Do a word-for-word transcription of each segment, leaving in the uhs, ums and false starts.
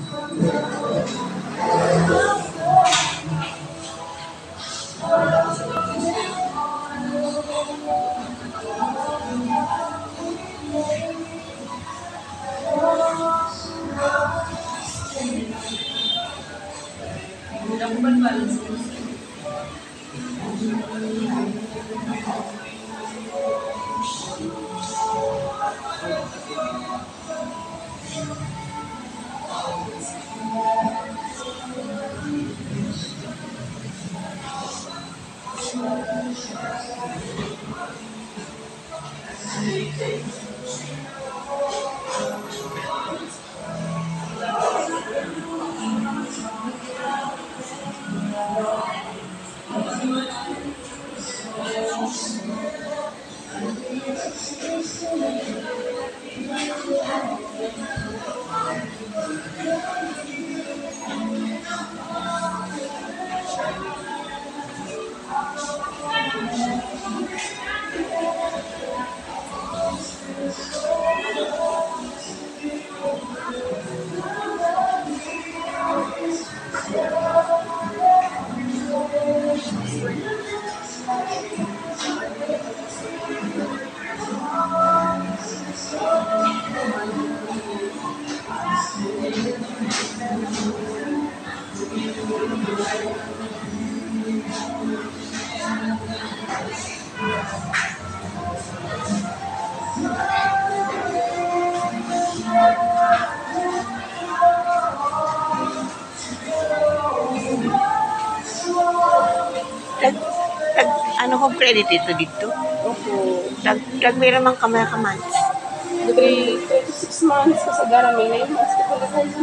Tag, tag, ano ko credit ito dito? Opo. Tag, tag meron mang kamay ka months. Libre twenty-six months kasi garaming nine months ko pala kayo.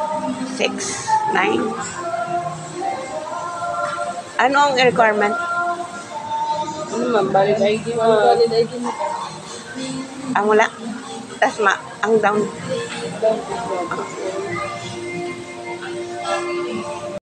Six, nine. Ano ang requirement? Ano ma'am, valid I D mo. Valid I D mo. Ang wala? Tas ma, ang down. Down to